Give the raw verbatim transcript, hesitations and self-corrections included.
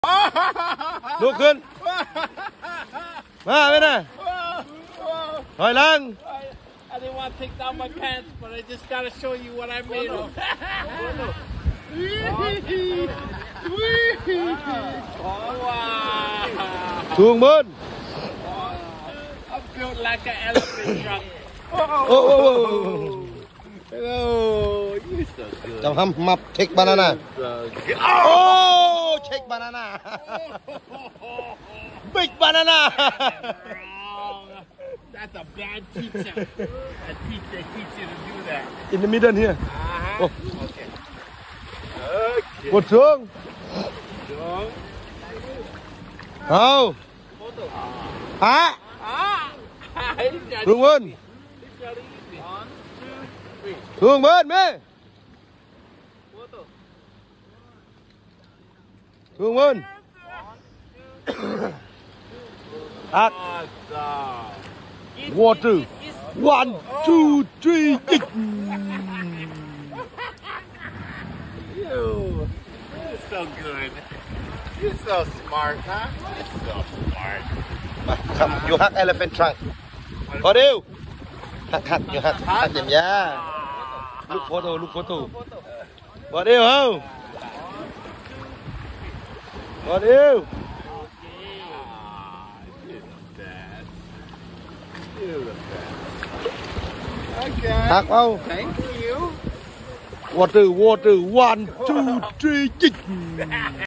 ลุกขึ้นมาไปนะถอยหลัง I didn't want to take down my pants, but I just gotta show you what I made of. Wow. ชูงบน I'm built like an elephant truck. โอ้โห Hello. You're so good. จะทำมับเช็คบานาน่า So good. โอ้เช็คบานาน่าบิ๊กบานาน่า Wrong. That's a bad teacher. A teacher teach you to do that. in the middle here Uh-huh. oh Okay. Okay. กดช่วง Wrong. เอาฮะ Ah. ชูงบน It's really easy. One, two, three. ชูงบนแม่ Photo. ชูงบนอัด Awesome. water one two three You. You're so good. You're so smart, huh? You're so smart. มาทำอยู่ฮัก elephant trunk พอเดียวฮักฮักอยู่ฮักฮักเยี่ยมยาลูกโฟโต้ลูกโฟโต้พอเดียวเฮ้าพอเดียว You're the best. Okay. ฮักเอา Thank you. water water one two three จิก